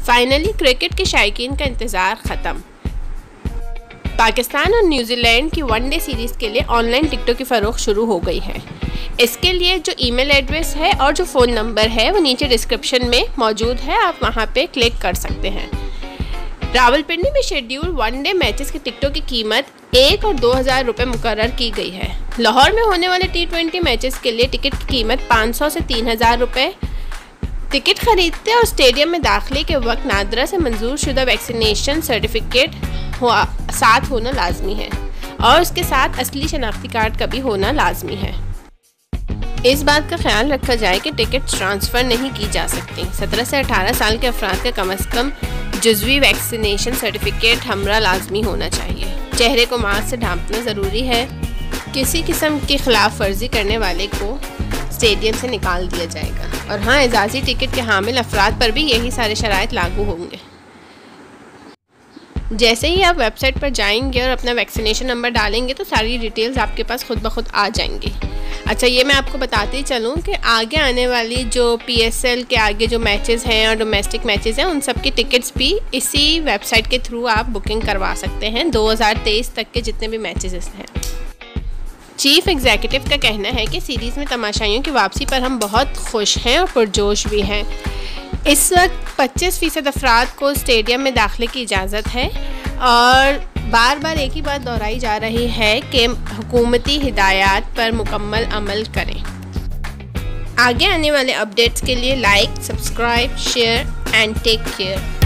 Finally cricket के शायकीन का इंतज़ार ख़त्म। पाकिस्तान और न्यूजीलैंड की वनडे सीरीज़ के लिए ऑनलाइन टिकटों की फ़रोख्त शुरू हो गई है। इसके लिए जो ईमेल एड्रेस है और जो फ़ोन नंबर है वो नीचे डिस्क्रिप्शन में मौजूद है, आप वहां पे क्लिक कर सकते हैं। रावलपिंडी में शेड्यूल वनडे मैचेस की टिकटों की कीमत 1 और 2,000 रुपये मुकर्रर की गई है। लाहौर में होने वाले T20 मैचेस के लिए टिकट की कीमत 500 से 3,000 रुपये। टिकट खरीदते और स्टेडियम में दाखिले के वक्त नादरा से मंजूर शुदा वैक्सीनेशन सर्टिफिकेट साथ होना लाजमी है और उसके साथ असली शनाख्ती कार्ड का भी होना लाजमी है। इस बात का ख्याल रखा जाए कि टिकट ट्रांसफ़र नहीं की जा सकती। 17 से 18 साल के अफराद का कम अज़ कम जुज़वी वैक्सीनेशन सर्टिफिकेट हमरा लाजमी होना चाहिए। चेहरे को मास्क से ढांपना ज़रूरी है। किसी किस्म की खिलाफ वर्जी करने वाले को स्टेडियम से निकाल दिया जाएगा। और हाँ, एजाज़ी टिकट के हामिल अफराद पर भी यही सारे शराइत लागू होंगे। जैसे ही आप वेबसाइट पर जाएंगे और अपना वैक्सीनेशन नंबर डालेंगे तो सारी डिटेल्स आपके पास खुद ब खुद आ जाएंगी। अच्छा, ये मैं आपको बताते ही चलूँ कि आगे आने वाली जो PSL के आगे जो मैचेस हैं और डोमेस्टिक मैचेस हैं उन सब की टिकट्स भी इसी वेबसाइट के थ्रू आप बुकिंग करवा सकते हैं। 2023 तक के जितने भी मैचेस हैं। चीफ एग्जीक्यूटिव का कहना है कि सीरीज़ में तमाशाइयों की वापसी पर हम बहुत खुश हैं और पुरजोश भी हैं। इस वक्त 25% अफराद को स्टेडियम में दाखिले की इजाज़त है और बार बार एक ही बात दोहराई जा रही है कि हुकूमती हिदायत पर मुकम्मल अमल करें। आगे आने वाले अपडेट्स के लिए like, subscribe, share and take care.